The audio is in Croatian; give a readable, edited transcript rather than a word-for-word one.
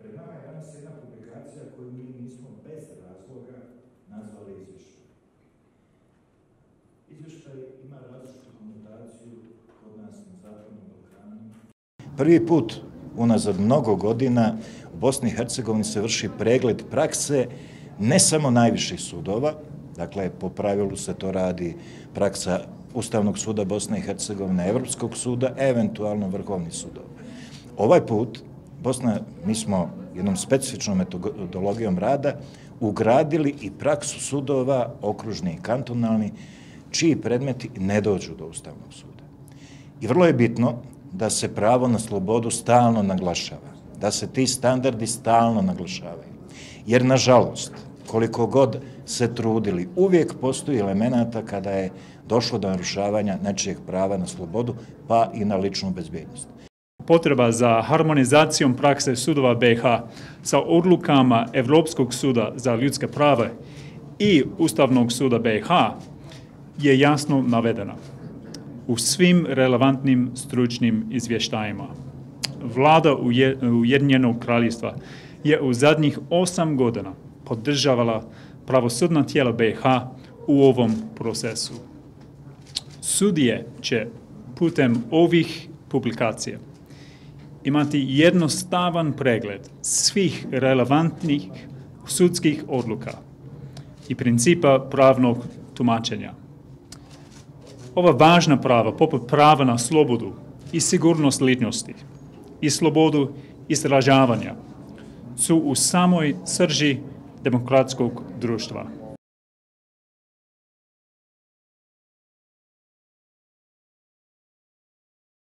Pred nama je danas jedna publikacija koju mi nismo bez razloga nazvali izvještaj. Izvještaj ima različitu konotaciju kod nas na Zapadnom Balkanu. Prvi put unazad mnogo godina u Bosni i Hercegovini se vrši pregled prakse ne samo najviših sudova, dakle po pravilu se to radi praksa Ustavnog suda Bosne i Hercegovine, Evropskog suda, eventualno Vrhovnih sudova. Ovaj put mi smo jednom specifičnom metodologijom rada ugradili i praksu sudova, okružni i kantonalni, čiji predmeti ne dođu do Ustavnog suda. I vrlo je bitno da se pravo na slobodu stalno naglašava, da se ti standardi stalno naglašavaju. Jer, nažalost, koliko god se trudili, uvijek postoji elemenata kada je došlo do narušavanja nečijeg prava na slobodu, pa i na ličnu bezbednost. Potreba za harmonizacijom prakse sudova BiH sa odlukama Evropskog suda za ljudska prava i Ustavnog suda BiH je jasno navedena u svim relevantnim stručnim izvještajima. Vlada Ujedinjenog kraljevstva je u zadnjih 8 godina podržavala pravosudna tijela BiH u ovom procesu. Sudije će putem ovih publikacija imati jednostavan pregled svih relevantnih sudskih odluka i principa pravnog tumačenja. Ova važna prava, poput prava na slobodu i sigurnost ličnosti i slobodu izražavanja, su u samoj srži demokratskog društva.